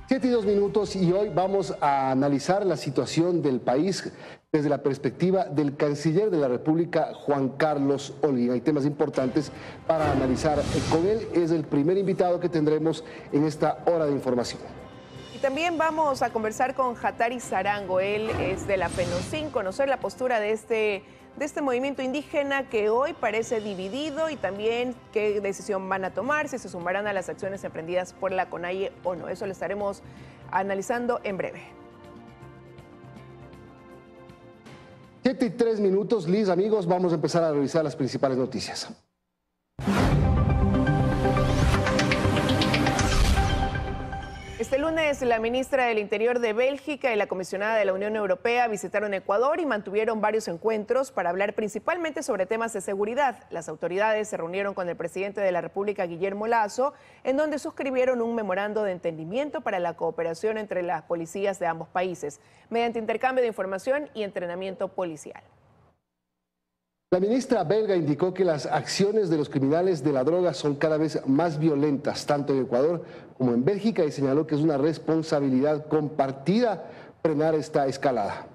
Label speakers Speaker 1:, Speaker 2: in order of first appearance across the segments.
Speaker 1: 7:02 y hoy vamos a analizar la situación del país desde la perspectiva del canciller de la República, Juan Carlos Holguín. Hay temas importantes para analizar con él. Es el primer invitado que tendremos en esta hora de información.
Speaker 2: Y también vamos a conversar con Hattari Sarango. Él es de la FENOCIN, conocer la postura de este movimiento indígena que hoy parece dividido y también qué decisión van a tomar, si se sumarán a las acciones emprendidas por la CONAIE o no. Eso lo estaremos analizando en breve.
Speaker 1: 7:03, Liz, amigos, vamos a empezar a revisar las principales noticias.
Speaker 2: Este lunes, la ministra del Interior de Bélgica y la comisionada de la Unión Europea visitaron Ecuador y mantuvieron varios encuentros para hablar principalmente sobre temas de seguridad. Las autoridades se reunieron con el presidente de la República, Guillermo Lasso, en donde suscribieron un memorando de entendimiento para la cooperación entre las policías de ambos países, mediante intercambio de información y entrenamiento policial.
Speaker 1: La ministra belga indicó que las acciones de los criminales de la droga son cada vez más violentas, tanto en Ecuador como en Bélgica, y señaló que es una responsabilidad compartida frenar esta escalada.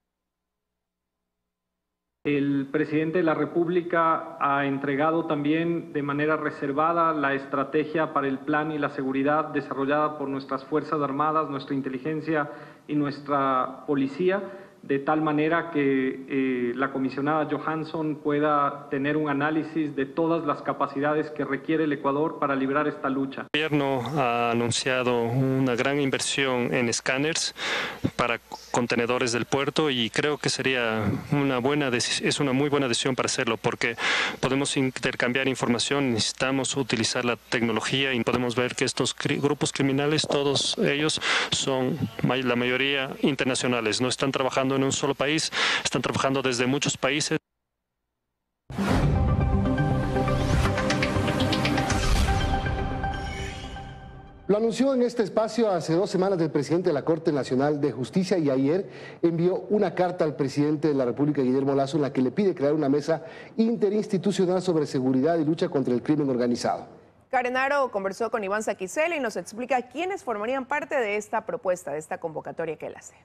Speaker 3: El presidente de la República ha entregado también de manera reservada la estrategia para el plan y la seguridad desarrollada por nuestras Fuerzas Armadas, nuestra inteligencia y nuestra policía, de tal manera que la comisionada Johansson pueda tener un análisis de todas las capacidades que requiere el Ecuador para librar esta lucha.
Speaker 4: El gobierno ha anunciado una gran inversión en escáneres para contenedores del puerto y creo que sería una muy buena decisión para hacerlo, porque podemos intercambiar información, necesitamos utilizar la tecnología y podemos ver que estos grupos criminales, todos ellos son la mayoría internacionales, no están trabajando en un solo país, están trabajando desde muchos países.
Speaker 1: Lo anunció en este espacio hace 2 semanas el presidente de la Corte Nacional de Justicia y ayer envió una carta al presidente de la República, Guillermo Lasso, en la que le pide crear una mesa interinstitucional sobre seguridad y lucha contra el crimen organizado.
Speaker 2: Karen Aro conversó con Iván Saquicela y nos explica quiénes formarían parte de esta propuesta, de esta convocatoria que él hace.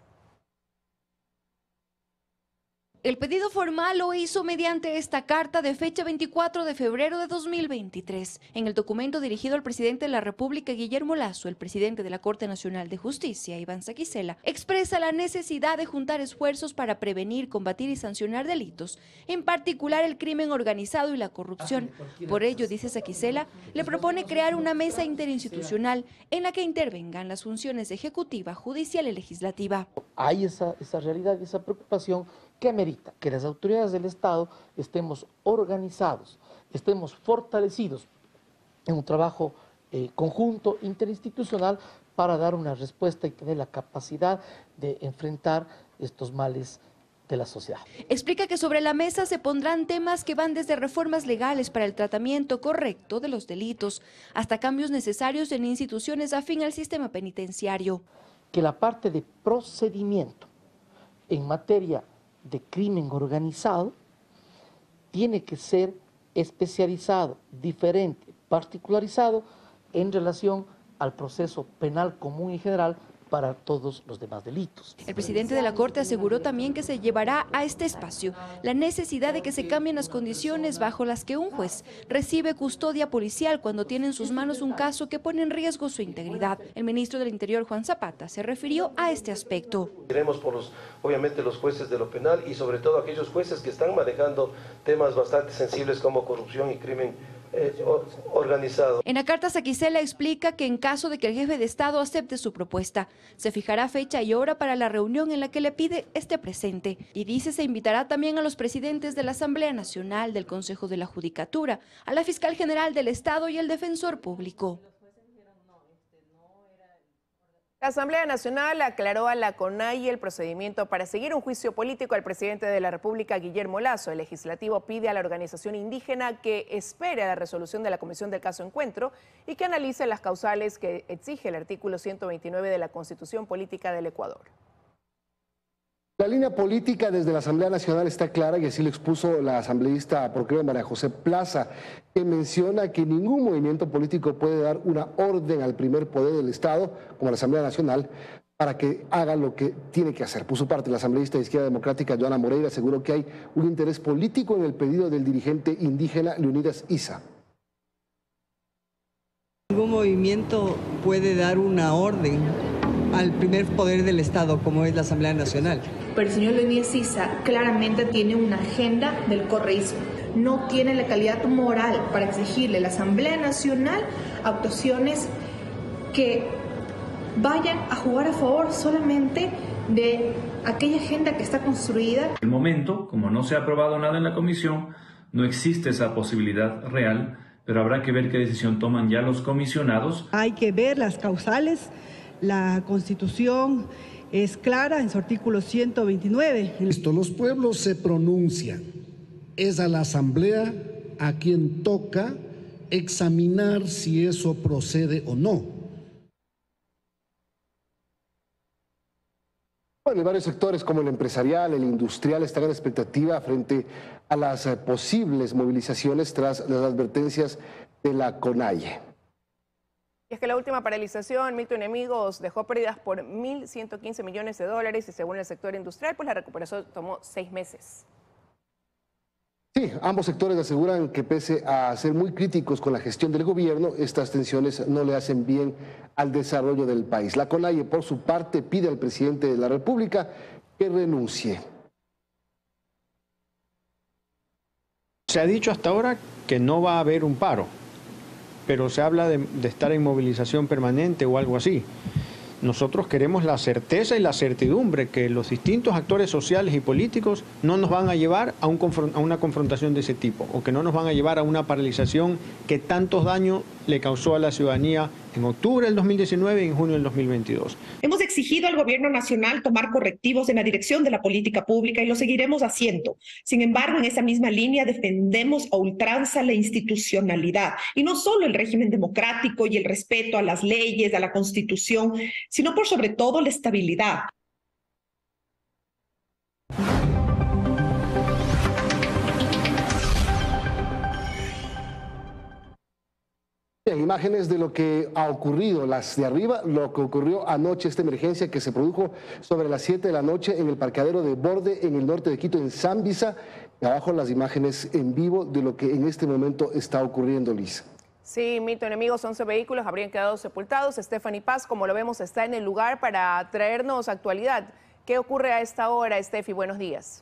Speaker 5: El pedido formal lo hizo mediante esta carta de fecha 24 de febrero de 2023. En el documento dirigido al presidente de la República, Guillermo Lasso, el presidente de la Corte Nacional de Justicia, Iván Saquicela, expresa la necesidad de juntar esfuerzos para prevenir, combatir y sancionar delitos, en particular el crimen organizado y la corrupción. Por ello, dice Saquicela, le propone crear una mesa interinstitucional en la que intervengan las funciones ejecutiva, judicial y legislativa.
Speaker 6: Hay esa realidad y esa preocupación que amerita que las autoridades del Estado estemos organizados, estemos fortalecidos en un trabajo conjunto interinstitucional para dar una respuesta y tener la capacidad de enfrentar estos males de la sociedad.
Speaker 5: Explica que sobre la mesa se pondrán temas que van desde reformas legales para el tratamiento correcto de los delitos hasta cambios necesarios en instituciones afín al sistema penitenciario.
Speaker 6: Que la parte de procedimiento en materia de crimen organizado tiene que ser especializado, diferente, particularizado en relación al proceso penal común y general para todos los demás delitos.
Speaker 5: El presidente de la Corte aseguró también que se llevará a este espacio la necesidad de que se cambien las condiciones bajo las que un juez recibe custodia policial cuando tiene en sus manos un caso que pone en riesgo su integridad. El ministro del Interior, Juan Zapata, se refirió a este aspecto.
Speaker 7: Iremos por obviamente los jueces de lo penal y sobre todo aquellos jueces que están manejando temas bastante sensibles como corrupción y crimen organizado.
Speaker 5: En la carta, Saquicela explica que en caso de que el jefe de Estado acepte su propuesta, se fijará fecha y hora para la reunión en la que le pide esté presente. Y dice se invitará también a los presidentes de la Asamblea Nacional, del Consejo de la Judicatura, a la Fiscal General del Estado y al Defensor Público.
Speaker 2: La Asamblea Nacional aclaró a la CONAIE el procedimiento para seguir un juicio político al presidente de la República, Guillermo Lasso. El legislativo pide a la organización indígena que espere a la resolución de la Comisión del Caso Encuentro y que analice las causales que exige el artículo 129 de la Constitución Política del Ecuador.
Speaker 1: La línea política desde la Asamblea Nacional está clara y así lo expuso la asambleísta procreada María José Plaza, que menciona que ningún movimiento político puede dar una orden al primer poder del Estado, como la Asamblea Nacional, para que haga lo que tiene que hacer. Por su parte, la asambleísta de Izquierda Democrática, Joana Moreira, aseguró que hay un interés político en el pedido del dirigente indígena Leonidas Issa.
Speaker 8: Ningún movimiento puede dar una orden al primer poder del Estado, como es la Asamblea Nacional.
Speaker 9: Pero el señor Leonidas Issa claramente tiene una agenda del correísmo. No tiene la calidad moral para exigirle a la Asamblea Nacional actuaciones que vayan a jugar a favor solamente de aquella agenda que está construida.
Speaker 10: En el momento, como no se ha aprobado nada en la comisión, no existe esa posibilidad real, pero habrá que ver qué decisión toman ya los comisionados.
Speaker 8: Hay que ver las causales. La Constitución es clara en su artículo 129.
Speaker 11: Los pueblos se pronuncian. Es a la Asamblea a quien toca examinar si eso procede o no.
Speaker 1: Bueno, y varios sectores como el empresarial, el industrial están en expectativa frente a las posibles movilizaciones tras las advertencias de la CONAIE.
Speaker 2: Y es que la última paralización, Milton Amigos, dejó pérdidas por 1.115 millones de dólares y según el sector industrial, pues la recuperación tomó 6 meses.
Speaker 1: Sí, ambos sectores aseguran que pese a ser muy críticos con la gestión del gobierno, estas tensiones no le hacen bien al desarrollo del país. La CONAIE, por su parte, pide al presidente de la República que renuncie.
Speaker 12: Se ha dicho hasta ahora que no va a haber un paro, pero se habla de estar en movilización permanente o algo así. Nosotros queremos la certeza y la certidumbre que los distintos actores sociales y políticos no nos van a llevar a una confrontación de ese tipo o que no nos van a llevar a una paralización que tantos daños le causó a la ciudadanía en octubre del 2019 y en junio del 2022.
Speaker 13: Hemos exigido al gobierno nacional tomar correctivos en la dirección de la política pública y lo seguiremos haciendo. Sin embargo, en esa misma línea defendemos a ultranza la institucionalidad y no solo el régimen democrático y el respeto a las leyes, a la Constitución, sino por sobre todo la estabilidad.
Speaker 1: Imágenes de lo que ha ocurrido, las de arriba, lo que ocurrió anoche, esta emergencia que se produjo sobre las 7 de la noche en el parqueadero de Borde, en el norte de Quito, en Zambisa. Y abajo las imágenes en vivo de lo que en este momento está ocurriendo, Lisa.
Speaker 2: Sí, Milton, amigos, 11 vehículos habrían quedado sepultados. Stephanie Paz, como lo vemos, está en el lugar para traernos actualidad. ¿Qué ocurre a esta hora, Steffi? Buenos días.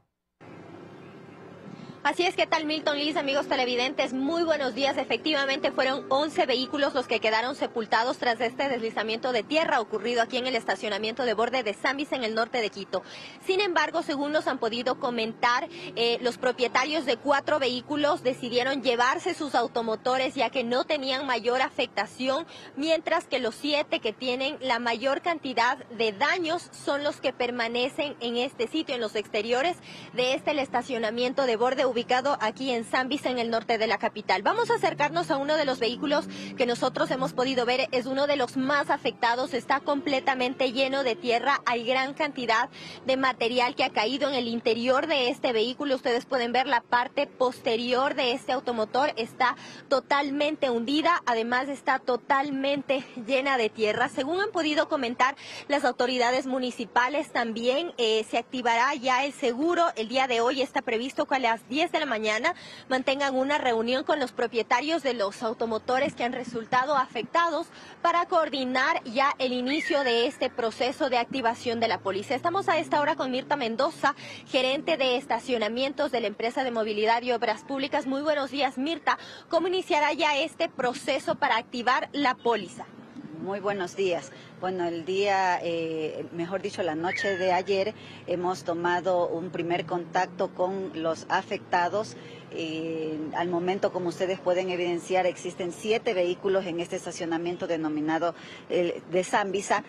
Speaker 14: Así es, ¿qué tal, Milton, Liz, amigos televidentes? Muy buenos días. Efectivamente, fueron 11 vehículos los que quedaron sepultados tras este deslizamiento de tierra ocurrido aquí en el estacionamiento de Borde de Zambisa, en el norte de Quito. Sin embargo, según nos han podido comentar, los propietarios de 4 vehículos decidieron llevarse sus automotores ya que no tenían mayor afectación, mientras que los 7 que tienen la mayor cantidad de daños son los que permanecen en este sitio, en los exteriores de el estacionamiento de Borde, ubicado aquí en Zambisa, en el norte de la capital. Vamos a acercarnos a uno de los vehículos que nosotros hemos podido ver, es uno de los más afectados, está completamente lleno de tierra, hay gran cantidad de material que ha caído en el interior de este vehículo. Ustedes pueden ver la parte posterior de este automotor, está totalmente hundida, además está totalmente llena de tierra. Según han podido comentar las autoridades municipales, también se activará ya el seguro. El día de hoy está previsto que a las 10 de la mañana mantengan una reunión con los propietarios de los automotores que han resultado afectados para coordinar ya el inicio de este proceso de activación de la policía. Estamos a esta hora con Mirta Mendoza, gerente de estacionamientos de la empresa de movilidad y obras públicas. Muy buenos días, Mirta. ¿Cómo iniciará ya este proceso para activar la póliza?
Speaker 15: Muy buenos días. Bueno, el día, mejor dicho, la noche de ayer hemos tomado un primer contacto con los afectados Al momento, como ustedes pueden evidenciar, existen 7 vehículos en este estacionamiento denominado de Zambisa,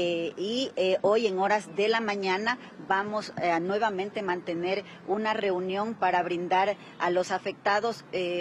Speaker 15: y hoy en horas de la mañana vamos a nuevamente mantener una reunión para brindar a los afectados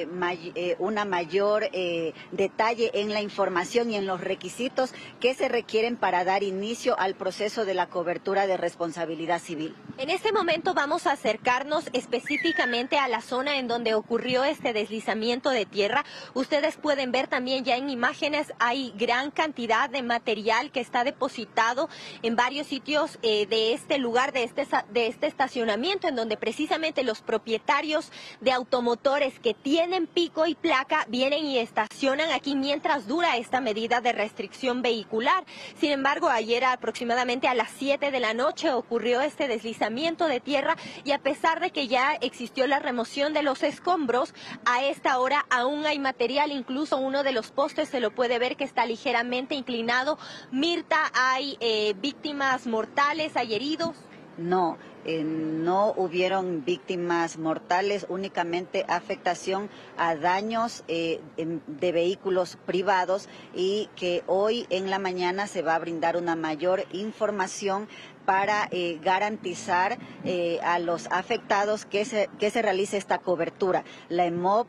Speaker 15: una mayor detalle en la información y en los requisitos que se requieren para dar inicio al proceso de la cobertura de responsabilidad civil.
Speaker 14: En este momento vamos a acercarnos específicamente a la zona en donde ocurrió este deslizamiento de tierra. Ustedes pueden ver también ya en imágenes, hay gran cantidad de material que está depositado en varios sitios de este lugar, de este estacionamiento, en donde precisamente los propietarios de automotores que tienen pico y placa vienen y estacionan aquí mientras dura esta medida de restricción vehicular. Sin embargo, ayer aproximadamente a las 7 de la noche ocurrió este deslizamiento de tierra y a pesar de que ya existió la remoción de los escombros, a esta hora aún hay material, incluso uno de los postes se lo puede ver que está ligeramente inclinado. Mirta, ¿hay víctimas mortales, hay heridos?
Speaker 15: No. No hubieron víctimas mortales, únicamente afectación a daños de vehículos privados, y que hoy en la mañana se va a brindar una mayor información para garantizar a los afectados que se realice esta cobertura. La EMOB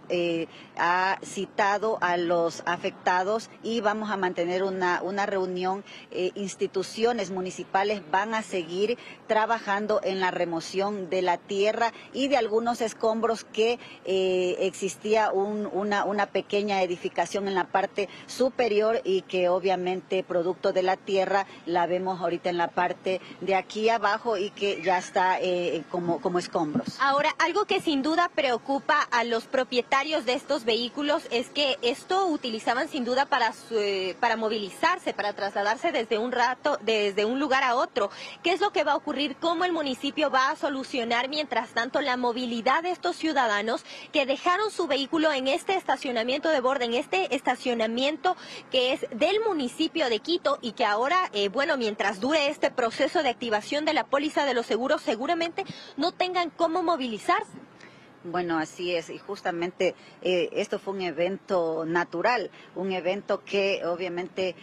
Speaker 15: ha citado a los afectados y vamos a mantener una reunión. Instituciones municipales van a seguir trabajando en la remoción de la tierra y de algunos escombros que existía una pequeña edificación en la parte superior y que obviamente producto de la tierra la vemos ahorita en la parte de aquí abajo y que ya está como escombros.
Speaker 14: Ahora, algo que sin duda preocupa a los propietarios de estos vehículos es que esto utilizaban sin duda para movilizarse, para trasladarse desde un lugar a otro. ¿Qué es lo que va a ocurrir? ¿Cómo el municipio va a solucionar mientras tanto la movilidad de estos ciudadanos que dejaron su vehículo en este estacionamiento de borde, en este estacionamiento que es del municipio de Quito y que ahora, mientras dure este proceso de activación de la póliza de los seguros, seguramente no tengan cómo movilizarse?
Speaker 15: Bueno, así es, y justamente esto fue un evento natural, un evento que obviamente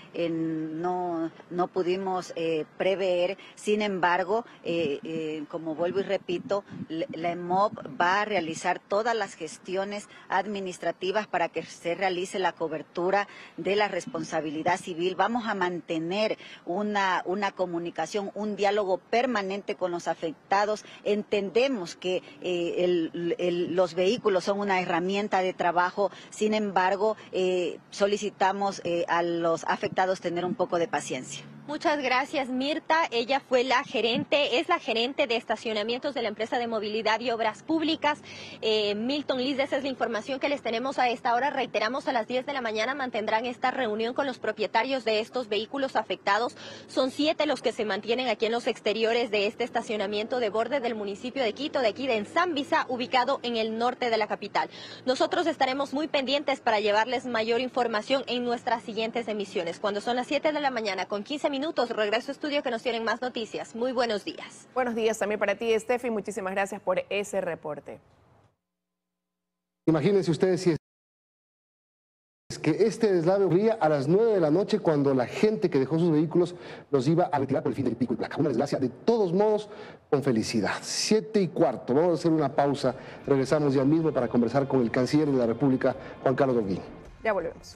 Speaker 15: no pudimos prever. Sin embargo, como vuelvo y repito, la EMOB va a realizar todas las gestiones administrativas para que se realice la cobertura de la responsabilidad civil. Vamos a mantener una comunicación, un diálogo permanente con los afectados. Entendemos que los vehículos son una herramienta de trabajo, sin embargo, solicitamos a los afectados tener un poco de paciencia.
Speaker 14: Muchas gracias, Mirta. Ella fue es la gerente de estacionamientos de la empresa de movilidad y obras públicas. Milton Liz, esa es la información que les tenemos a esta hora. Reiteramos, a las 10 de la mañana mantendrán esta reunión con los propietarios de estos vehículos afectados. Son 7 los que se mantienen aquí en los exteriores de este estacionamiento de borde del municipio de Quito, de aquí de Zambisa, ubicado en el norte de la capital. Nosotros estaremos muy pendientes para llevarles mayor información en nuestras siguientes emisiones. Cuando son las 7 de la mañana con 15 minutos, regreso a estudio que nos tienen más noticias. Muy buenos días.
Speaker 2: Buenos días también para ti, Steffi. Muchísimas gracias por ese reporte.
Speaker 1: Imagínense ustedes si es que este deslave ocurría a las 9 de la noche cuando la gente que dejó sus vehículos los iba a retirar por el fin del pico y placa. Una desgracia, de todos modos, con felicidad. 7:15. Vamos a hacer una pausa. Regresamos ya mismo para conversar con el canciller de la República, Juan Carlos Holguín.
Speaker 2: Ya volvemos.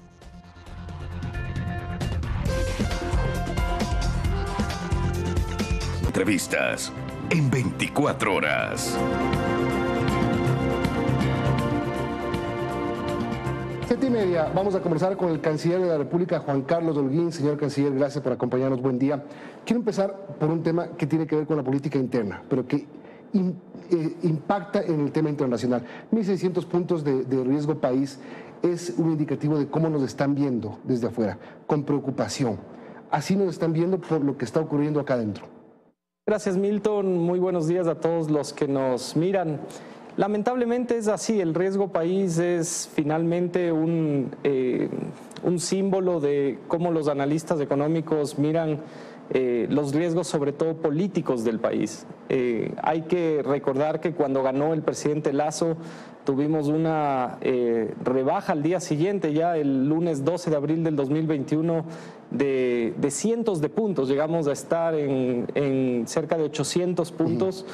Speaker 16: Entrevistas en 24 horas.
Speaker 1: 7:30, vamos a conversar con el canciller de la República, Juan Carlos Holguín. Señor canciller, gracias por acompañarnos, buen día. Quiero empezar por un tema que tiene que ver con la política interna, pero que impacta en el tema internacional. 1.600 puntos de riesgo país es un indicativo de cómo nos están viendo desde afuera, con preocupación. Así nos están viendo por lo que está ocurriendo acá adentro.
Speaker 17: Gracias, Milton. Muy buenos días a todos los que nos miran. Lamentablemente es así, el riesgo país es finalmente un símbolo de cómo los analistas económicos miran los riesgos, sobre todo políticos, del país. Hay que recordar que cuando ganó el presidente Lasso, tuvimos una rebaja al día siguiente, ya el lunes 12 de abril del 2021, de cientos de puntos. Llegamos a estar en cerca de 800 puntos.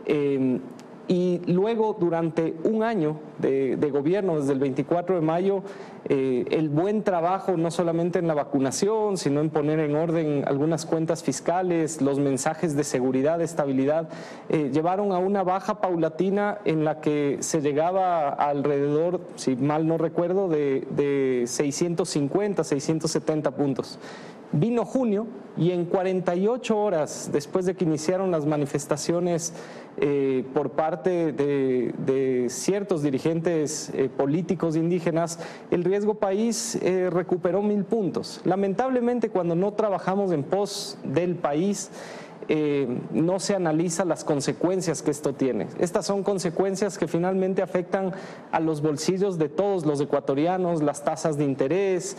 Speaker 17: Y luego, durante un año de gobierno, desde el 24 de mayo, el buen trabajo no solamente en la vacunación, sino en poner en orden algunas cuentas fiscales, los mensajes de seguridad, de estabilidad, llevaron a una baja paulatina en la que se llegaba a alrededor, si mal no recuerdo, de 650, 670 puntos. Vino junio y en 48 horas después de que iniciaron las manifestaciones por parte de ciertos dirigentes políticos indígenas, el Riesgo País recuperó 1000 puntos. Lamentablemente, cuando no trabajamos en pos del país, no se analiza las consecuencias que esto tiene. Estas son consecuencias que finalmente afectan a los bolsillos de todos los ecuatorianos, las tasas de interés,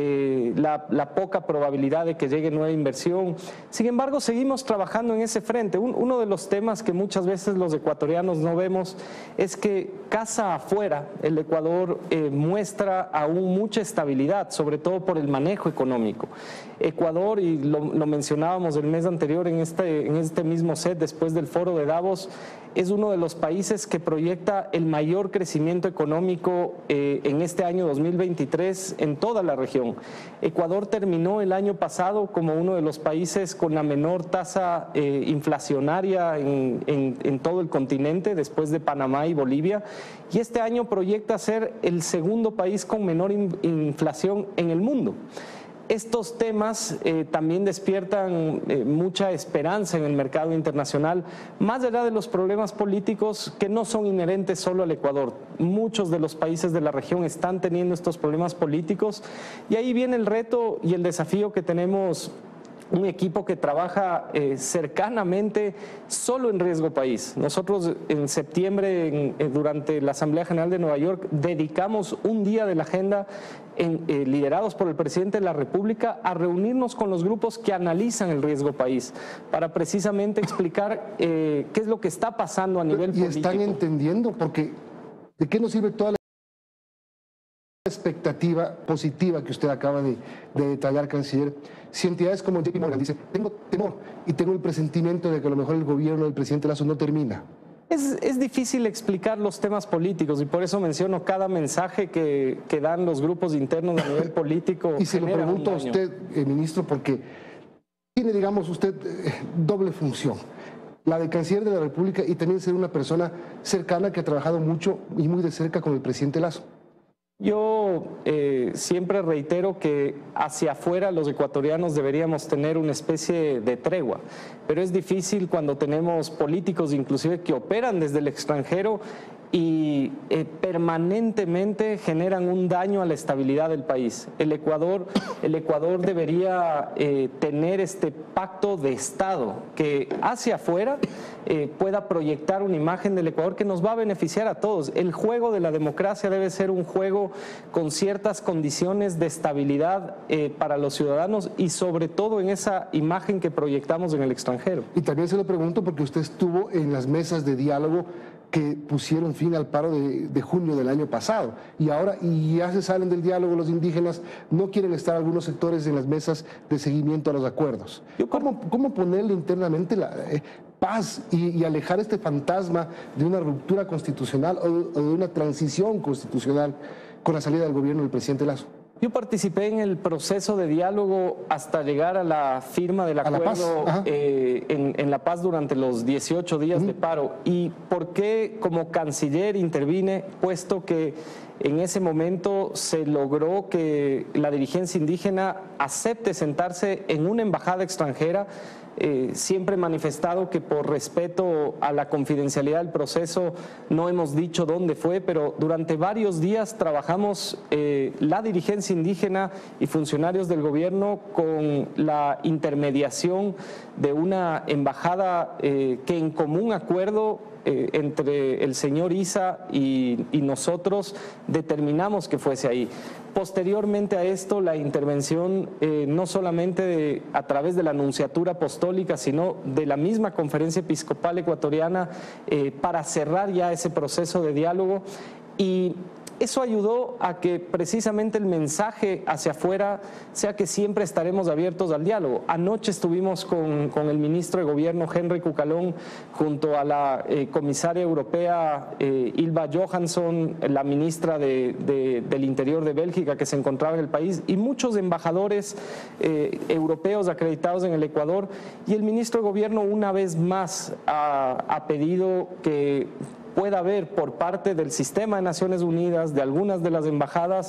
Speaker 17: la poca probabilidad de que llegue nueva inversión. Sin embargo, seguimos trabajando en ese frente. Uno de los temas que muchas veces los ecuatorianos no vemos es que casa afuera el Ecuador muestra aún mucha estabilidad, sobre todo por el manejo económico. Ecuador, y lo mencionábamos el mes anterior en este mismo set después del foro de Davos, es uno de los países que proyecta el mayor crecimiento económico en este año 2023 en toda la región. Ecuador terminó el año pasado como uno de los países con la menor tasa inflacionaria en todo el continente, después de Panamá y Bolivia, y este año proyecta ser el segundo país con menor inflación en el mundo. Estos temas también despiertan mucha esperanza en el mercado internacional, más allá de los problemas políticos que no son inherentes solo al Ecuador. Muchos de los países de la región están teniendo estos problemas políticos y ahí viene el reto y el desafío que tenemos. Un equipo que trabaja cercanamente solo en Riesgo País. Nosotros en septiembre, durante la Asamblea General de Nueva York, dedicamos un día de la agenda, liderados por el presidente de la República, a reunirnos con los grupos que analizan el Riesgo País, para precisamente explicar qué es lo que está pasando a nivel político.
Speaker 1: Y están entendiendo, porque ¿de qué nos sirve toda la expectativa positiva que usted acaba de detallar, canciller, si entidades como JP Morgan dice, tengo temor y tengo el presentimiento de que a lo mejor el gobierno del presidente Lasso no termina?
Speaker 17: Es difícil explicar los temas políticos y por eso menciono cada mensaje que dan los grupos internos a nivel político.
Speaker 1: Y se lo pregunto a usted, ministro, porque tiene, digamos, usted doble función. La de canciller de la República y también ser una persona cercana que ha trabajado mucho y muy de cerca con el presidente Lasso.
Speaker 17: Yo siempre reitero que hacia afuera los ecuatorianos deberíamos tener una especie de tregua, pero es difícil cuando tenemos políticos inclusive que operan desde el extranjero y permanentemente generan un daño a la estabilidad del país. El Ecuador debería tener este pacto de Estado que hacia afuera pueda proyectar una imagen del Ecuador que nos va a beneficiar a todos. El juego de la democracia debe ser un juego con ciertas condiciones de estabilidad para los ciudadanos y sobre todo en esa imagen que proyectamos en el extranjero.
Speaker 1: Y también se lo pregunto porque usted estuvo en las mesas de diálogo que pusieron fin al paro de junio del año pasado. Y ahora ya se salen del diálogo los indígenas, no quieren estar algunos sectores en las mesas de seguimiento a los acuerdos. ¿Cómo ponerle internamente la paz y alejar este fantasma de una ruptura constitucional o de una transición constitucional con la salida del gobierno del presidente Lasso?
Speaker 17: Yo participé en el proceso de diálogo hasta llegar a la firma del acuerdo en La Paz durante los 18 días de paro. ¿Y por qué como canciller intervine? Puesto que en ese momento se logró que la dirigencia indígena acepte sentarse en una embajada extranjera. Siempre he manifestado que por respeto a la confidencialidad del proceso no hemos dicho dónde fue, pero durante varios días trabajamos la dirigencia indígena y funcionarios del gobierno con la intermediación de una embajada que en común acuerdo entre el señor Issa y nosotros determinamos que fuese ahí. Posteriormente a esto, la intervención no solamente a través de la Nunciatura Apostólica, sino de la misma Conferencia Episcopal Ecuatoriana para cerrar ya ese proceso de diálogo. Y eso ayudó a que precisamente el mensaje hacia afuera sea que siempre estaremos abiertos al diálogo. Anoche estuvimos con el ministro de Gobierno, Henry Cucalón, junto a la comisaria europea Ylva Johansson, la ministra del Interior de Bélgica que se encontraba en el país, y muchos embajadores europeos acreditados en el Ecuador. Y el ministro de Gobierno una vez más ha pedido que pueda haber por parte del sistema de Naciones Unidas, de algunas de las embajadas,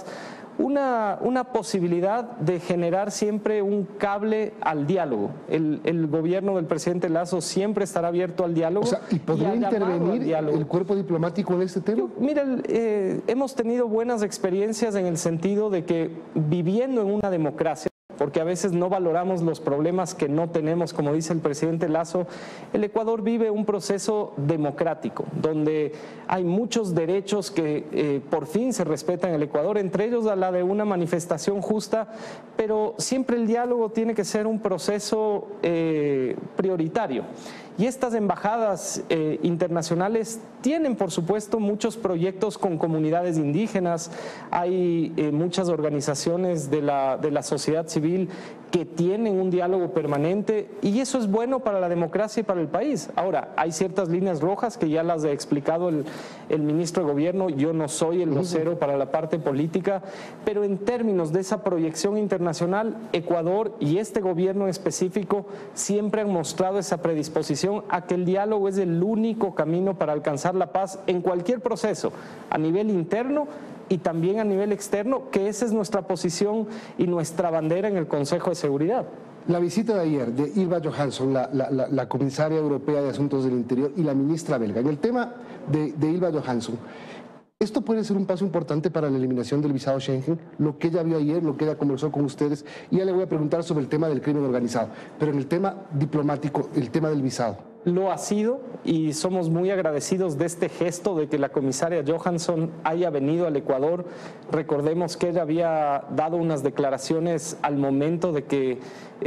Speaker 17: una posibilidad de generar siempre un cable al diálogo. El gobierno del presidente Lasso siempre estará abierto al diálogo.
Speaker 1: O sea, ¿y podría intervenir el cuerpo diplomático en este tema?
Speaker 17: Mira, hemos tenido buenas experiencias en el sentido de que viviendo en una democracia, porque a veces no valoramos los problemas que no tenemos, como dice el presidente Lasso, el Ecuador vive un proceso democrático, donde hay muchos derechos que por fin se respetan en el Ecuador, entre ellos a la de una manifestación justa, pero siempre el diálogo tiene que ser un proceso prioritario. Y estas embajadas internacionales tienen, por supuesto, muchos proyectos con comunidades indígenas. Hay muchas organizaciones de la sociedad civil que tienen un diálogo permanente y eso es bueno para la democracia y para el país. Ahora, hay ciertas líneas rojas que ya las ha explicado el ministro de Gobierno. Yo no soy el vocero para la parte política, pero en términos de esa proyección internacional, Ecuador y este gobierno en específico siempre han mostrado esa predisposición a que el diálogo es el único camino para alcanzar la paz en cualquier proceso, a nivel interno y también a nivel externo, que esa es nuestra posición y nuestra bandera en el Consejo de Seguridad.
Speaker 1: La visita de ayer de Ylva Johansson, la comisaria europea de Asuntos del Interior, y la ministra belga, en el tema de Ylva Johansson, ¿esto puede ser un paso importante para la eliminación del visado Schengen? Lo que ella vio ayer, lo que ella conversó con ustedes, y ya le voy a preguntar sobre el tema del crimen organizado, pero en el tema diplomático, el tema del visado.
Speaker 17: Lo ha sido y somos muy agradecidos de este gesto de que la comisaria Johansson haya venido al Ecuador. Recordemos que ella había dado unas declaraciones al momento de que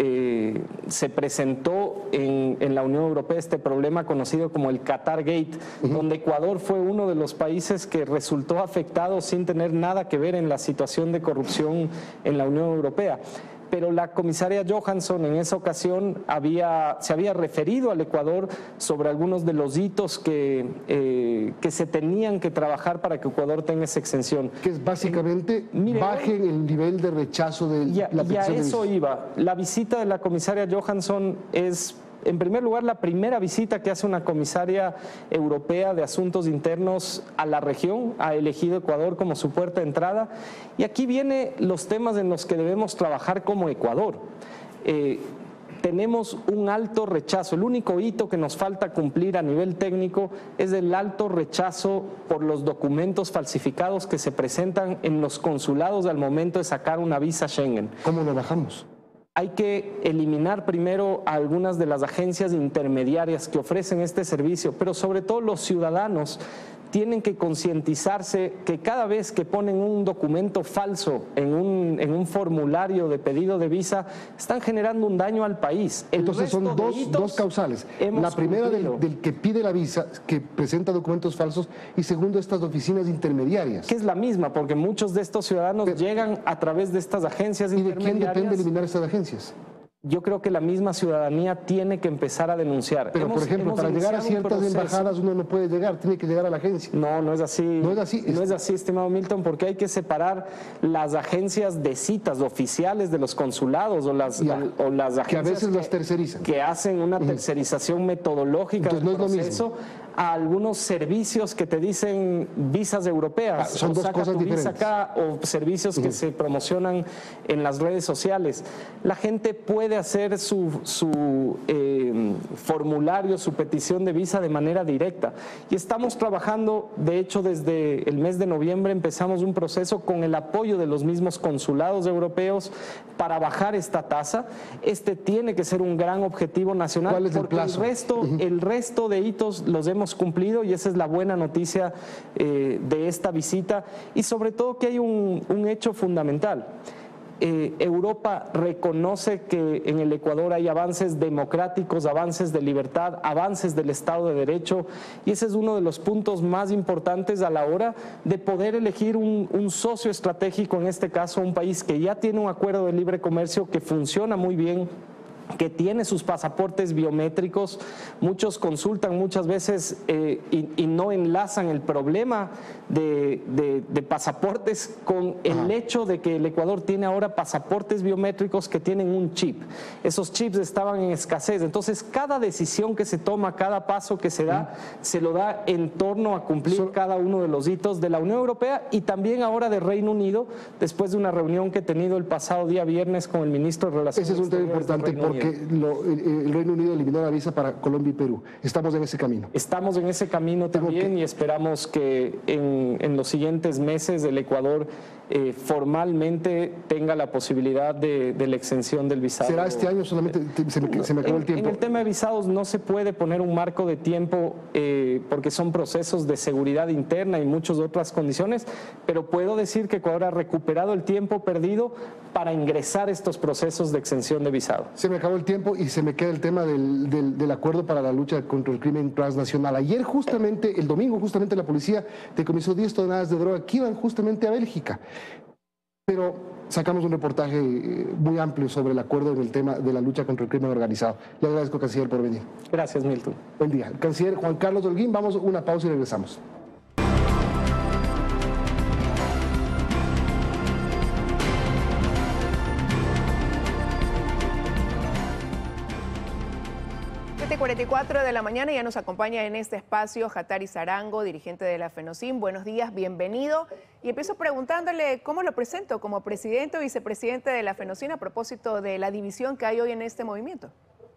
Speaker 17: se presentó en la Unión Europea este problema conocido como el Qatar Gate, donde Ecuador fue uno de los países que resultó afectado sin tener nada que ver en la situación de corrupción en la Unión Europea. Pero la comisaria Johansson en esa ocasión se había referido al Ecuador sobre algunos de los hitos que se tenían que trabajar para que Ecuador tenga esa exención.
Speaker 1: Que es básicamente bajen el nivel de rechazo de la petición de visa.
Speaker 17: Y a eso iba. La visita de la comisaria Johansson es, en primer lugar, la primera visita que hace una comisaria europea de asuntos internos a la región. Ha elegido Ecuador como su puerta de entrada. Y aquí vienen los temas en los que debemos trabajar como Ecuador. Tenemos un alto rechazo. El único hito que nos falta cumplir a nivel técnico es el alto rechazo por los documentos falsificados que se presentan en los consulados al momento de sacar una visa Schengen.
Speaker 1: ¿Cómo lo bajamos?
Speaker 17: Hay que eliminar primero a algunas de las agencias intermediarias que ofrecen este servicio, pero sobre todo los ciudadanos tienen que concientizarse que cada vez que ponen un documento falso en un formulario de pedido de visa, están generando un daño al país.
Speaker 1: Entonces son dos causales. La primera del que pide la visa, que presenta documentos falsos, y segundo, estas oficinas intermediarias.
Speaker 17: Que es la misma, porque muchos de estos ciudadanos llegan a través de estas agencias intermediarias.
Speaker 1: ¿Y de quién depende eliminar estas agencias?
Speaker 17: Yo creo que la misma ciudadanía tiene que empezar a denunciar.
Speaker 1: Pero, por ejemplo, para llegar a ciertas embajadas uno no puede llegar, tiene que llegar a la agencia.
Speaker 17: No, no es así.
Speaker 1: No es así.
Speaker 17: No es así, estimado Milton, porque hay que separar las agencias de citas oficiales de los consulados o las agencias
Speaker 1: que a veces las tercerizan.
Speaker 17: Que hacen una tercerización metodológica del proceso.
Speaker 1: No es lo mismo.
Speaker 17: A algunos servicios que te dicen visas europeas.
Speaker 1: Son dos cosas diferentes.
Speaker 17: Acá, o servicios que se promocionan en las redes sociales. La gente puede hacer su formulario, su petición de visa de manera directa. Y estamos trabajando, de hecho, desde el mes de noviembre empezamos un proceso con el apoyo de los mismos consulados europeos para bajar esta tasa. Este tiene que ser un gran objetivo nacional.
Speaker 1: ¿Cuál es el
Speaker 17: porque
Speaker 1: plazo?
Speaker 17: El resto de hitos los hemos cumplido y esa es la buena noticia de esta visita, y sobre todo que hay un hecho fundamental. Europa reconoce que en el Ecuador hay avances democráticos, avances de libertad, avances del Estado de Derecho, y ese es uno de los puntos más importantes a la hora de poder elegir un socio estratégico, en este caso un país que ya tiene un acuerdo de libre comercio que funciona muy bien, que tiene sus pasaportes biométricos. Muchos consultan muchas veces y no enlazan el problema de pasaportes con el hecho de que el Ecuador tiene ahora pasaportes biométricos que tienen un chip. Esos chips estaban en escasez, entonces cada decisión que se toma, cada paso que se da, se lo da en torno a cumplir cada uno de los hitos de la Unión Europea y también ahora de Reino Unido, después de una reunión que he tenido el pasado día viernes con el ministro de Relaciones
Speaker 1: Exteriores. Ese es un tema importante porque el Reino Unido eliminó la visa para Colombia y Perú. Estamos en ese camino.
Speaker 17: Estamos en ese camino también y esperamos que en los siguientes meses el Ecuador formalmente tenga la posibilidad de la exención del visado.
Speaker 1: ¿Será este año solamente? Se me acabó el tiempo.
Speaker 17: En el tema de visados no se puede poner un marco de tiempo porque son procesos de seguridad interna y muchas otras condiciones, pero puedo decir que Ecuador ha recuperado el tiempo perdido para ingresar estos procesos de exención de visado.
Speaker 1: Se me acabó el tiempo y se me queda el tema del acuerdo para la lucha contra el crimen transnacional. Ayer justamente, el domingo justamente, la policía decomisó 10 toneladas de droga que iban justamente a Bélgica. Pero sacamos un reportaje muy amplio sobre el acuerdo en el tema de la lucha contra el crimen organizado. Le agradezco, canciller, por venir.
Speaker 17: Gracias, Milton.
Speaker 1: Buen día. Canciller Juan Carlos Holguín, vamos a una pausa y regresamos.
Speaker 2: Siete 44 de la mañana, ya nos acompaña en este espacio Hatari Sarango, dirigente de la FENOCIN. Buenos días, bienvenido. Y empiezo preguntándole cómo lo presento como presidente o vicepresidente de la FENOCIN a propósito de la división que hay hoy en este movimiento.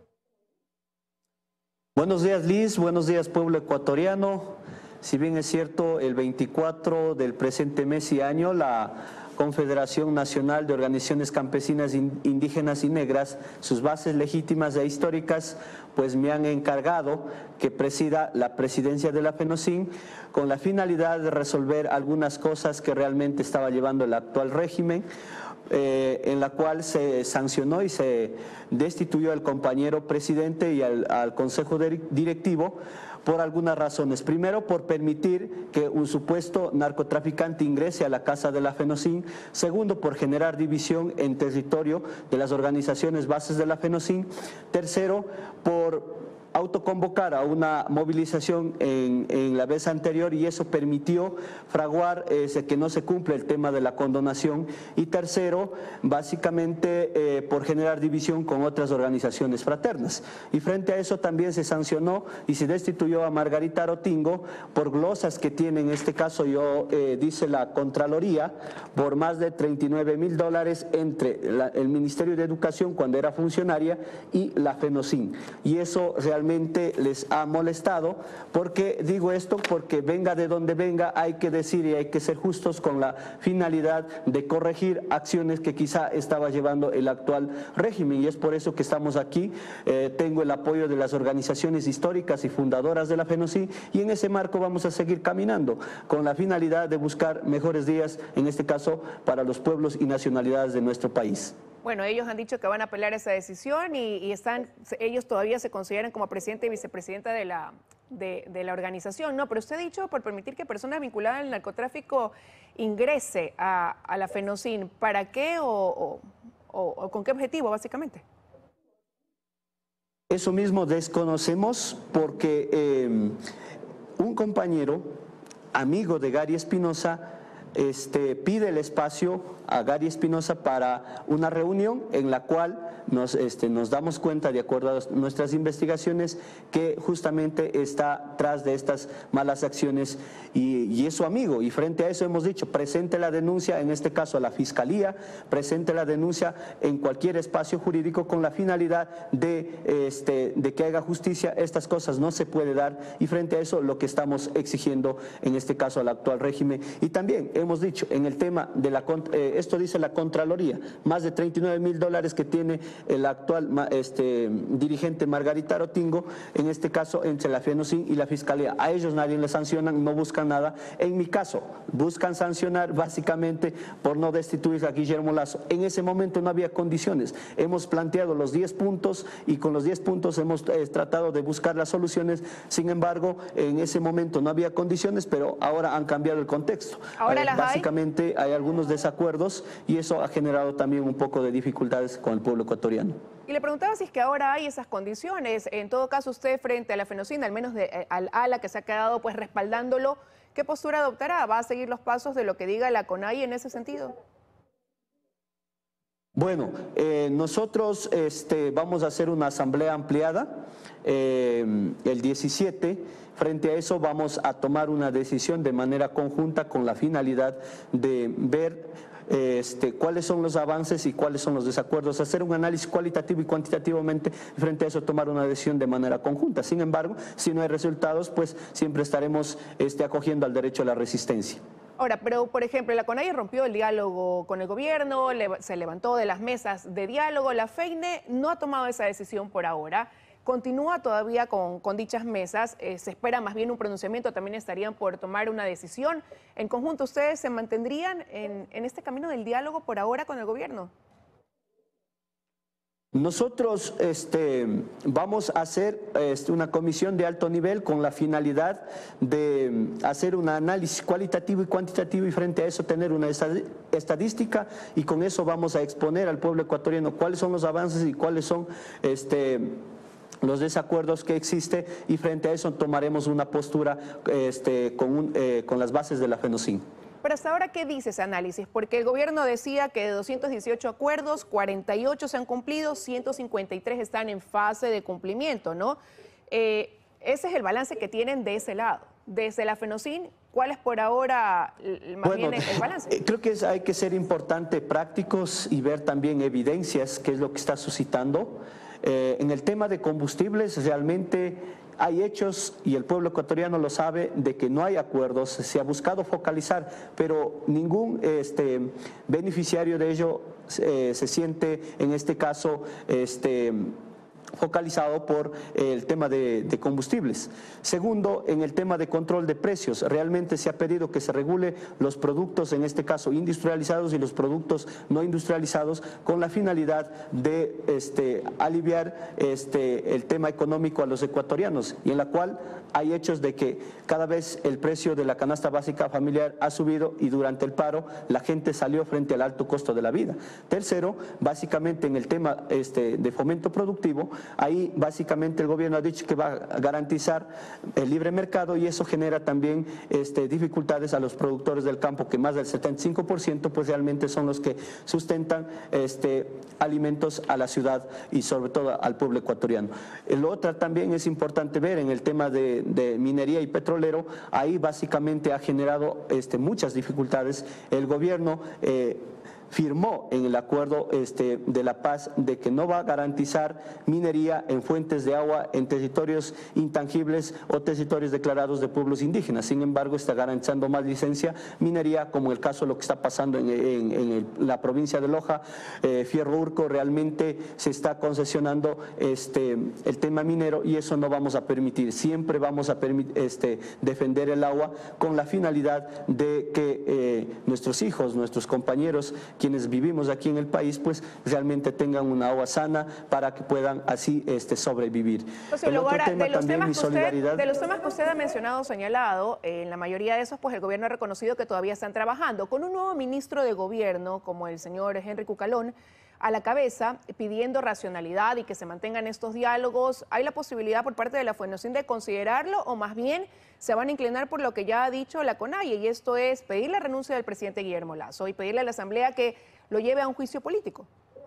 Speaker 18: Buenos días, Liz. Buenos días, pueblo ecuatoriano. Si bien es cierto, el 24 del presente mes y año, la Confederación Nacional de Organizaciones Campesinas Indígenas y Negras, sus bases legítimas e históricas, pues me han encargado que presida la presidencia de la FENOCIN con la finalidad de resolver algunas cosas que realmente estaba llevando el actual régimen, en la cual se sancionó y se destituyó al compañero presidente y al consejo directivo por algunas razones. Primero, por permitir que un supuesto narcotraficante ingrese a la casa de la FENOCIN. Segundo, por generar división en territorio de las organizaciones bases de la FENOCIN. Tercero, por autoconvocar a una movilización en la vez anterior y eso permitió fraguar que no se cumple el tema de la condonación. Y tercero, básicamente por generar división con otras organizaciones fraternas. Y frente a eso también se sancionó y se destituyó a Margarita Arotingo por glosas que tiene, en este caso dice la Contraloría, por más de $39.000 entre el Ministerio de Educación cuando era funcionaria y la FENOCIN. Y eso realmente les ha molestado. Porque digo esto? Porque venga de donde venga, hay que decir y hay que ser justos con la finalidad de corregir acciones que quizá estaba llevando el actual régimen, y es por eso que estamos aquí. Tengo el apoyo de las organizaciones históricas y fundadoras de la FENOCIN y en ese marco vamos a seguir caminando con la finalidad de buscar mejores días, en este caso para los pueblos y nacionalidades de nuestro país.
Speaker 2: Bueno, ellos han dicho que van a apelar esa decisión y ellos todavía se consideran como presidente y vicepresidenta de la organización, ¿no? Pero usted ha dicho por permitir que personas vinculadas al narcotráfico ingrese a la FENOCIN. ¿Para qué o con qué objetivo, básicamente?
Speaker 18: Eso mismo desconocemos porque un compañero, amigo de Gary Espinosa, pide el espacio a Gary Espinosa para una reunión en la cual nos damos cuenta, de acuerdo a nuestras investigaciones, que justamente está tras de estas malas acciones y es su amigo. Y frente a eso hemos dicho, presente la denuncia, en este caso a la Fiscalía, presente la denuncia en cualquier espacio jurídico con la finalidad de que haga justicia. Estas cosas no se puede dar y frente a eso lo que estamos exigiendo, en este caso al actual régimen. Y también hemos dicho, en el tema de esto dice la Contraloría, más de $39.000 que tiene el actual dirigente Margarita Arotingo, en este caso entre la FENOCIN y la Fiscalía. A ellos nadie les sancionan, no buscan nada. En mi caso, buscan sancionar básicamente por no destituir a Guillermo Lasso. En ese momento no había condiciones. Hemos planteado los 10 puntos y con los 10 puntos hemos tratado de buscar las soluciones. Sin embargo, en ese momento no había condiciones, pero ahora han cambiado el contexto.
Speaker 2: Ahora
Speaker 18: básicamente hay algunos desacuerdos y eso ha generado también un poco de dificultades con el pueblo ecuatoriano.
Speaker 2: Y le preguntaba si es que ahora hay esas condiciones. En todo caso, usted frente a la FENOCIN, al menos al ALA que se ha quedado pues respaldándolo, ¿qué postura adoptará? ¿Va a seguir los pasos de lo que diga la CONAIE en ese sentido?
Speaker 18: Bueno, nosotros vamos a hacer una asamblea ampliada el 17. Frente a eso vamos a tomar una decisión de manera conjunta con la finalidad de ver cuáles son los avances y cuáles son los desacuerdos, hacer un análisis cualitativo y cuantitativamente, frente a eso tomar una decisión de manera conjunta. Sin embargo, si no hay resultados, pues siempre estaremos acogiendo al derecho a la resistencia.
Speaker 2: Ahora, pero por ejemplo, la CONAIE rompió el diálogo con el gobierno, se levantó de las mesas de diálogo, la FEINE no ha tomado esa decisión por ahora. Continúa todavía con dichas mesas, se espera más bien un pronunciamiento, también estarían por tomar una decisión. En conjunto, ¿ustedes se mantendrían en este camino del diálogo por ahora con el gobierno?
Speaker 18: Nosotros vamos a hacer una comisión de alto nivel con la finalidad de hacer un análisis cualitativo y cuantitativo y frente a eso tener una estadística y con eso vamos a exponer al pueblo ecuatoriano cuáles son los avances y cuáles son los desacuerdos que existe y frente a eso tomaremos una postura con las bases de la FENOCIN.
Speaker 2: Pero hasta ahora, ¿qué dice ese análisis? Porque el gobierno decía que de 218 acuerdos, 48 se han cumplido, 153 están en fase de cumplimiento, ¿no? Ese es el balance que tienen de ese lado. Desde la FENOCIN, ¿cuál es por ahora bien el balance?
Speaker 18: Creo que hay que ser importante, prácticos y ver también evidencias, qué es lo que está suscitando. En el tema de combustibles, realmente hay hechos, y el pueblo ecuatoriano lo sabe, de que no hay acuerdos, se ha buscado focalizar, pero ningún beneficiario de ello se siente, en este caso, focalizado por el tema de combustibles. Segundo, en el tema de control de precios, realmente se ha pedido que se regule los productos, en este caso industrializados y los productos no industrializados, con la finalidad de aliviar el tema económico a los ecuatorianos, y en la cual hay hechos de que cada vez el precio de la canasta básica familiar ha subido y durante el paro la gente salió frente al alto costo de la vida. Tercero, básicamente en el tema de fomento productivo, ahí básicamente el gobierno ha dicho que va a garantizar el libre mercado y eso genera también dificultades a los productores del campo, que más del 75% pues realmente son los que sustentan alimentos a la ciudad y sobre todo al pueblo ecuatoriano. Lo otro también es importante ver en el tema de minería y petrolero, ahí básicamente ha generado muchas dificultades. El gobierno firmó en el acuerdo de la paz de que no va a garantizar minería en fuentes de agua en territorios intangibles o territorios declarados de pueblos indígenas. Sin embargo, está garantizando más licencia minería, como el caso de lo que está pasando en la provincia de Loja. Fierro Urco, realmente se está concesionando el tema minero y eso no vamos a permitir. Siempre vamos a defender el agua con la finalidad de que nuestros hijos, nuestros compañeros, quienes vivimos aquí en el país, pues realmente tengan una agua sana para que puedan así sobrevivir.
Speaker 2: Entonces, de los temas que usted ha mencionado, señalado, en la mayoría de esos, pues el gobierno ha reconocido que todavía están trabajando. Con un nuevo ministro de gobierno, como el señor Henry Cucalón, a la cabeza, pidiendo racionalidad y que se mantengan estos diálogos, ¿hay la posibilidad por parte de la FENOCIN de considerarlo o más bien se van a inclinar por lo que ya ha dicho la CONAIE, y esto es pedir la renuncia del presidente Guillermo Lasso y pedirle a la Asamblea que lo lleve a un juicio político?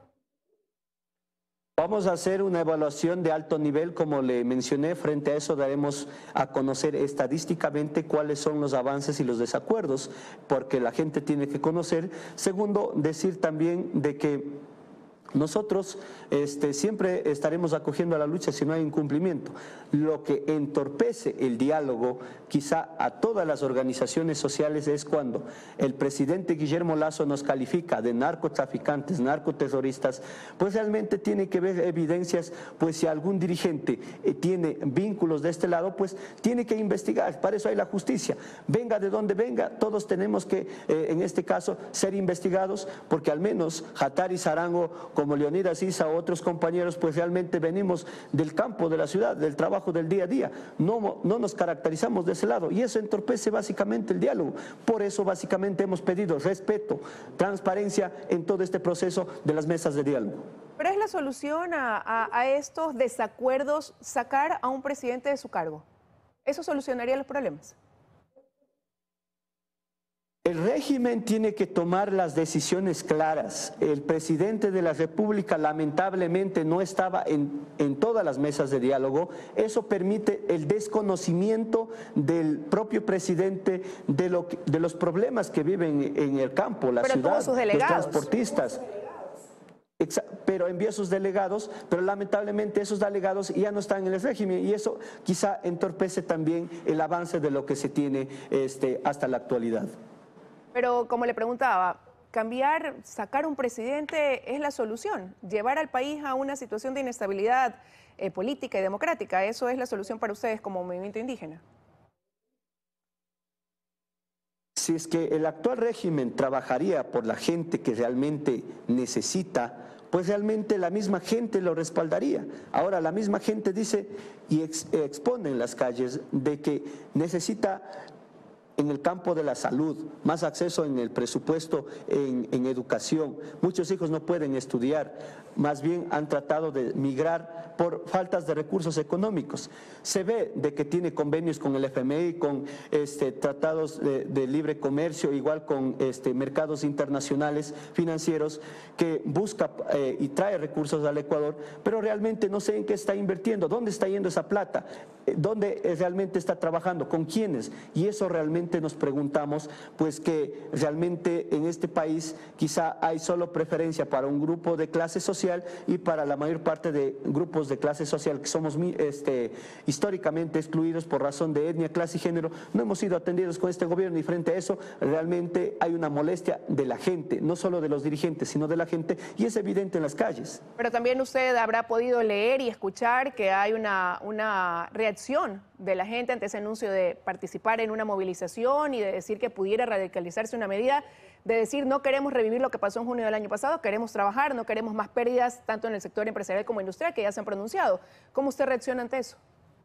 Speaker 18: Vamos a hacer una evaluación de alto nivel, como le mencioné. Frente a eso daremos a conocer estadísticamente cuáles son los avances y los desacuerdos, porque la gente tiene que conocer. Segundo, decir también de que Nosotros siempre estaremos acogiendo a la lucha si no hay incumplimiento. Lo que entorpece el diálogo quizá a todas las organizaciones sociales es cuando el presidente Guillermo Lasso nos califica de narcotraficantes, narcoterroristas, pues realmente tiene que ver evidencias, pues si algún dirigente tiene vínculos de este lado, pues tiene que investigar, para eso hay la justicia. Venga de donde venga, todos tenemos que, en este caso, ser investigados, porque al menos Hathari Sarango, como Leonidas Issa o otros compañeros, pues realmente venimos del campo, de la ciudad, del trabajo del día a día. No nos caracterizamos de ese lado y eso entorpece básicamente el diálogo. Por eso básicamente hemos pedido respeto, transparencia en todo este proceso de las mesas de diálogo.
Speaker 2: ¿Pero es la solución a estos desacuerdos sacar a un presidente de su cargo? ¿Eso solucionaría los problemas?
Speaker 18: El régimen tiene que tomar las decisiones claras. El presidente de la República lamentablemente no estaba en todas las mesas de diálogo. Eso permite el desconocimiento del propio presidente de los problemas que viven en el campo, la ciudad, los transportistas. Pero envía sus delegados, pero lamentablemente esos delegados ya no están en el régimen y eso quizá entorpece también el avance de lo que se tiene hasta la actualidad.
Speaker 2: Pero como le preguntaba, sacar un presidente es la solución, llevar al país a una situación de inestabilidad política y democrática, ¿eso es la solución para ustedes como movimiento indígena?
Speaker 18: Si es que el actual régimen trabajaría por la gente que realmente necesita, pues realmente la misma gente lo respaldaría. Ahora la misma gente dice y expone en las calles de que necesita en el campo de la salud, más acceso en el presupuesto en educación. Muchos hijos no pueden estudiar, más bien han tratado de migrar por faltas de recursos económicos. Se ve de que tiene convenios con el FMI, con tratados de libre comercio, igual con mercados internacionales financieros, que busca y trae recursos al Ecuador, pero realmente no sé en qué está invirtiendo, dónde está yendo esa plata, dónde realmente está trabajando, con quiénes, y eso realmente nos preguntamos, pues que realmente en este país quizá hay solo preferencia para un grupo de clase social y para la mayor parte de grupos de clase social que somos históricamente excluidos por razón de etnia, clase y género, no hemos sido atendidos con este gobierno y frente a eso realmente hay una molestia de la gente, no solo de los dirigentes, sino de la gente y es evidente en las calles.
Speaker 2: Pero también usted habrá podido leer y escuchar que hay una reacción de la gente ante ese anuncio de participar en una movilización y de decir que pudiera radicalizarse una medida de decir no queremos revivir lo que pasó en junio del año pasado, queremos trabajar, no queremos más pérdidas tanto en el sector empresarial como industrial que ya se han pronunciado. ¿Cómo usted reacciona ante eso?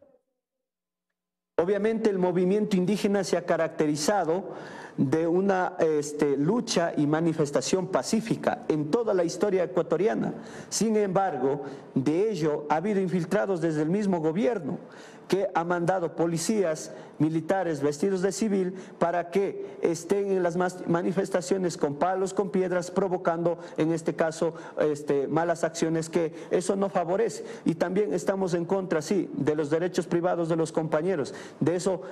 Speaker 18: Obviamente el movimiento indígena se ha caracterizado de una lucha y manifestación pacífica en toda la historia ecuatoriana. Sin embargo, de ello ha habido infiltrados desde el mismo gobierno que ha mandado policías militares vestidos de civil para que estén en las manifestaciones con palos, con piedras, provocando en este caso malas acciones que eso no favorece. Y también estamos en contra, sí, de los derechos privados de los compañeros. De eso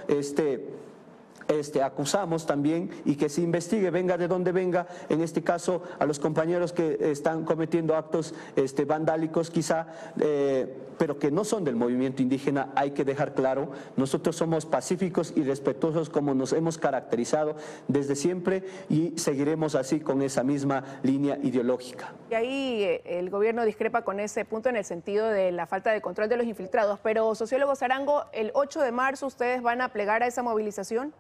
Speaker 18: acusamos también y que se investigue, venga de donde venga, en este caso a los compañeros que están cometiendo actos vandálicos quizá, pero que no son del movimiento indígena. Hay que dejar claro, nosotros somos pacíficos y respetuosos como nos hemos caracterizado desde siempre y seguiremos así con esa misma línea ideológica.
Speaker 2: Y ahí el gobierno discrepa con ese punto en el sentido de la falta de control de los infiltrados, pero sociólogo Sarango, el 8 de marzo ustedes van a plegar a esa movilización.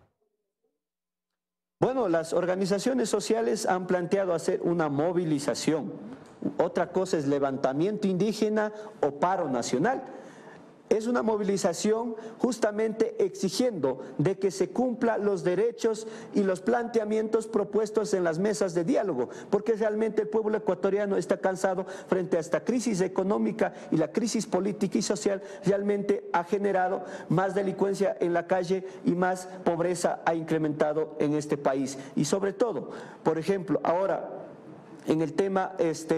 Speaker 18: Bueno, las organizaciones sociales han planteado hacer una movilización. Otra cosa es levantamiento indígena o paro nacional. Es una movilización justamente exigiendo de que se cumplan los derechos y los planteamientos propuestos en las mesas de diálogo, porque realmente el pueblo ecuatoriano está cansado frente a esta crisis económica y la crisis política y social realmente ha generado más delincuencia en la calle y más pobreza ha incrementado en este país. Y sobre todo, por ejemplo, ahora en el tema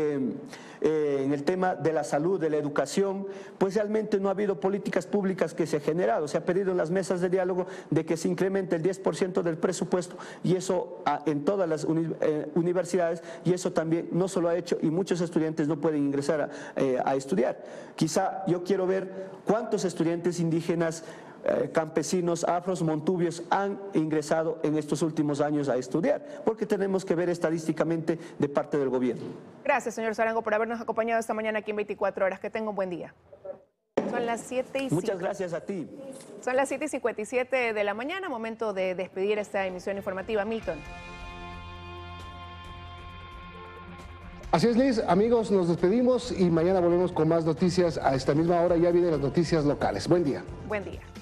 Speaker 18: de la salud, de la educación, pues realmente no ha habido políticas públicas que se han generado. Se ha pedido en las mesas de diálogo de que se incremente el 10% del presupuesto, y eso en todas las universidades, y eso también no se lo ha hecho, y muchos estudiantes no pueden ingresar a estudiar. Quizá yo quiero ver cuántos estudiantes indígenas, campesinos, afros, montubios han ingresado en estos últimos años a estudiar, porque tenemos que ver estadísticamente de parte del gobierno.
Speaker 2: Gracias, señor Sarango, por habernos acompañado esta mañana aquí en 24 horas. Que tenga un buen día. Son las 7:57.
Speaker 18: Muchas gracias a ti.
Speaker 2: Son las 7:57 de la mañana, momento de despedir esta emisión informativa. Milton.
Speaker 1: Así es, Liz. Amigos, nos despedimos y mañana volvemos con más noticias a esta misma hora. Ya vienen las noticias locales. Buen día.
Speaker 2: Buen día.